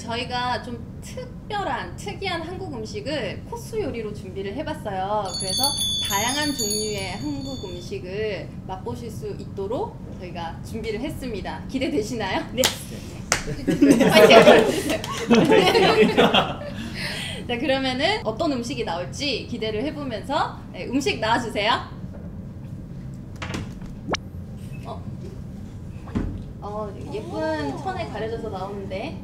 저희가 좀 특이한 한국 음식을 코스 요리로 준비를 해봤어요. 그래서 다양한 종류의 한국 음식을 맛보실 수 있도록 저희가 준비를 했습니다. 기대되시나요? 네. 파이팅! 자, 그러면은 어떤 음식이 나올지 기대를 해보면서 음식 나와주세요. 예쁜 천에 가려져서 나오는데.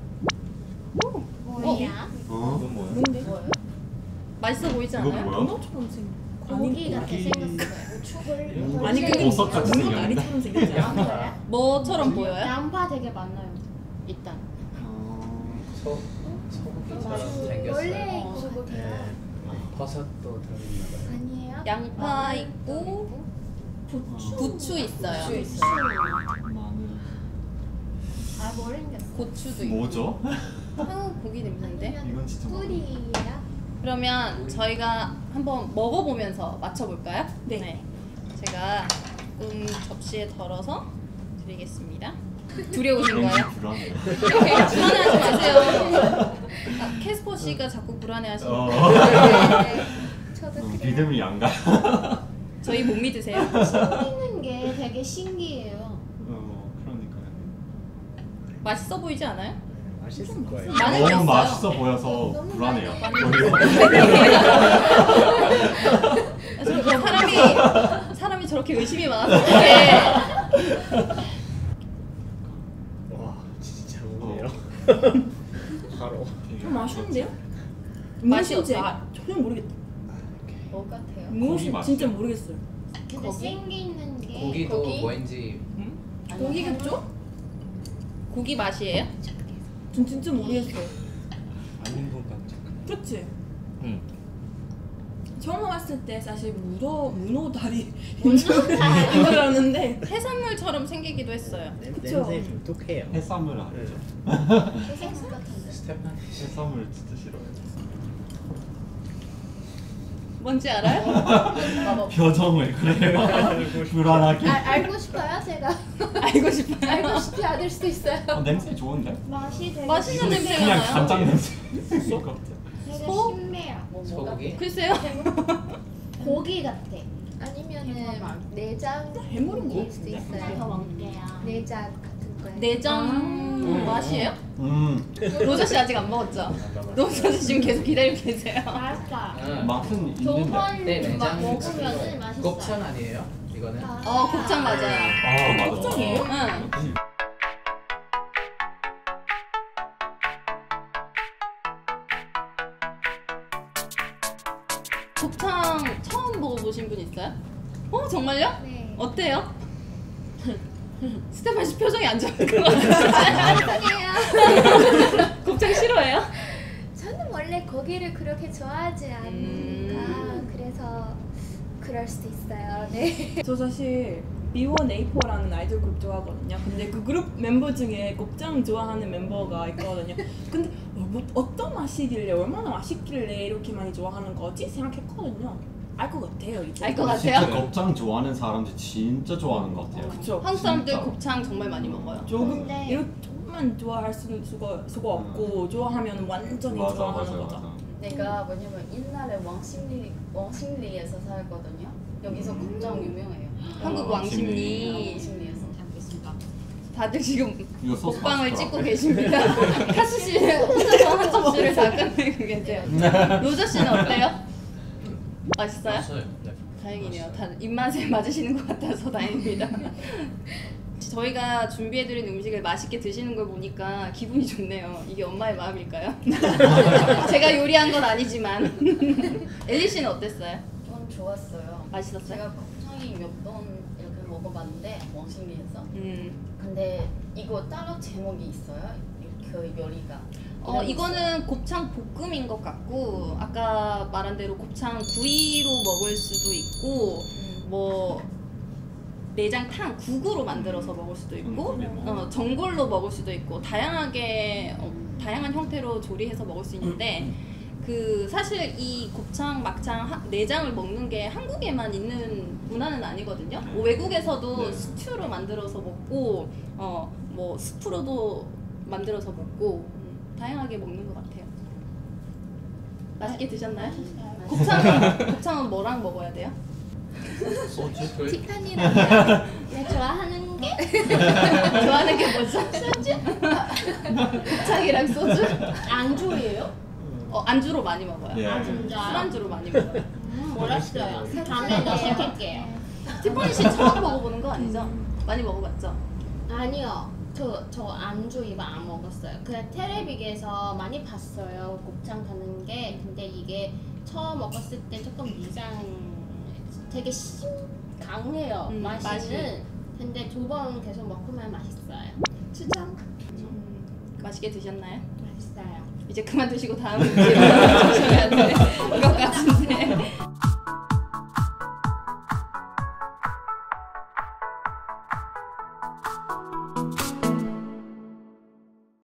뭐야? 이건 뭐야? 뭔데? 맛있어 보이지 이거 않아요? 뭐야? 문어처럼 생긴. 고기 같아 고기. 생겼어요. 아니 그 버섯 같이 문어 생겼는데? 다리처럼 생겼잖아. 뭐야? 뭐처럼 보여요? 양파 되게 많아요. 일단. 소고기처럼 생겼어요. 원래 소고기야. 네. 버섯도 들어있나 봐요. 아니에요? 양파 있고 부추 있어요. 부추 있어요. 마늘. 아 모르겠어. 고추도 있고. 뭐죠? 한국 고기 냄새인데? 이건 진짜 뿌리야? 그러면 저희가 한번 먹어보면서 맞춰볼까요? 네. 제가 조금 접시에 덜어서 드리겠습니다. 두려우신 거예요? 불안해요. 불안해하지 마세요. 캐스퍼 씨가 자꾸 불안해하시는 거예요. 네. 저도 그래요. 믿음이 안 가. 저희 못 믿으세요? 씹는 게 되게 신기해요. 그러니까요. 맛있어 보이지 않아요? 맛있을 거예요. 마늘도 있어요. 너무 맛있어 보여서 너무 불안해요. 사람이 저렇게 의심이 많아서 어떡해. 와 진짜 오네요. 바로. 좀 맛있는데요? 맛이 무엇인지 없다. 전혀 모르겠다. 뭐 같아요? 무엇인지 맛이요? 진짜 모르겠어요. 근데 고기? 생기는 게 고기도 고기? 뭔지 고기겠죠? 고기 맛이에요? 전 진짜 모르겠어요. 아닌 것 같아. 그렇지? 응. 처음 왔을 때 사실 문어 다리 줄 알았는데 해산물처럼 생기기도 했어요. 그쵸. 냄새 좀 독해요. 해산물 아니죠? 생선 같은데. 스테파니 씨. 해산물 진짜 싫어요. 뭔지 알아요? 표정을 그래요. 불안하게. 알고 싶어요 제가? 알고 싶어요. 알고 싶지 않을 수도 있어요. 냄새 좋은데? 맛이 되게 맛있는 냄새가 그냥 나요. 간장 냄새. 것 같아. 되게 소? 신매요. 소고기? 글쎄요. 고기 같아. 아니면은 내장 해물인 거 고기일 수도 같은데? 있어요. 내장 같은 거요. 내장 맛이에요? 로저 씨 아직 안 먹었죠? 로저 씨 지금 계속 기다리고 계세요. 맛있다. 맛은 있는데. 조선 네, 내장 먹으면은 맛있어요. 곱창 아니에요? 이거는? 곱창 맞아요. 맞아. 곱창이에요? 응. 곱창 처음 먹어보신 분 있어요? 정말요? 네. 어때요? 스테판 씨 표정이 안 좋은 것 같아요. 아니에요. 곱창 싫어해요? 저는 원래 고기를 그렇게 좋아하지 않으니까 그래서 그럴 수도 있어요. 네. 저 사실 B1A4라는 아이돌 그룹 좋아하거든요. 근데 그 그룹 멤버 중에 곱창 좋아하는 멤버가 있거든요. 근데 어떤 맛이길래 얼마나 맛있길래 이렇게 많이 좋아하는 거지 생각했거든요. 알 것 같아요 이제. 알 것 같아요? 진짜 곱창 좋아하는 사람들 진짜 좋아하는 것 같아요. 그쵸. 한국 사람들 진짜. 곱창 정말 많이 먹어요. 조금 근데- 이렇게 조금만 좋아할 수가 없고 좋아하면 완전히 맞아, 좋아하는 맞아, 거죠. 맞아. 내가 뭐냐면 옛날에 왕십리에서 살거든요. 여기서 곱창 유명해요. 한국 왕십리. 왕십리에서 살겠습니다. 다들 지금 이거 소스 먹방을 맛있더라. 찍고 계십니다. 카스 씨 혼자서 한 접시를 다 끝내고 계세요. 로저 씨는 어때요? 맛있어요? 맛있어요. 네. 다행이네요. 다 입맛에 맞으시는 것 같아서 다행입니다. 저희가 준비해드린 음식을 맛있게 드시는 걸 보니까 기분이 좋네요. 이게 엄마의 마음일까요? 제가 요리한 건 아니지만. 엘리 씨는 어땠어요? 전 좋았어요. 맛있었어요? 제가 곱창이 몇 번 이렇게 먹어봤는데 왕십리에서. 음. 근데 이거 따로 제목이 있어요? 그 요리가. 이거는 곱창 볶음인 것 같고 아까 말한 대로 곱창 구이로 먹을 수도 있고 뭐 내장탕 국으로 만들어서 먹을 수도 있고 전골로 먹을 수도 있고 다양하게 다양한 형태로 조리해서 먹을 수 있는데 그 사실 이 곱창, 막창, 내장을 먹는 게 한국에만 있는 문화는 아니거든요. 뭐 외국에서도 네. 스튜로 만들어서 먹고 뭐 스프로도 만들어서 먹고 다양하게 먹는 것 같아요. 맛있게 드셨나요? 네. 곱창은 뭐랑 먹어야 돼요? 소주? 티파니랑 내 좋아하는 게 좋아하는 게 뭐죠? 소주? 곱창이랑 소주? 안주예요? 안주로 많이 먹어요. 예. 아 진짜요? 술안주로 많이 먹어요. 몰랐어요. 다음에 시킬게요. 티파니 씨 처음 먹어보는 거 아니죠? 많이 먹어봤죠? 아니요. 저 안주 이거 안 먹었어요. 그냥 텔레비에서 많이 봤어요. 곱창 가는 게. 근데 이게 처음 먹었을 때 조금 위장 되게 강해요. 맛이. 맛이는. 근데 두 번 계속 먹으면 맛있어요. 주장. 맛있게 드셨나요? 맛있어요. 이제 그만 드시고 다음 문제로 가셔야 돼요.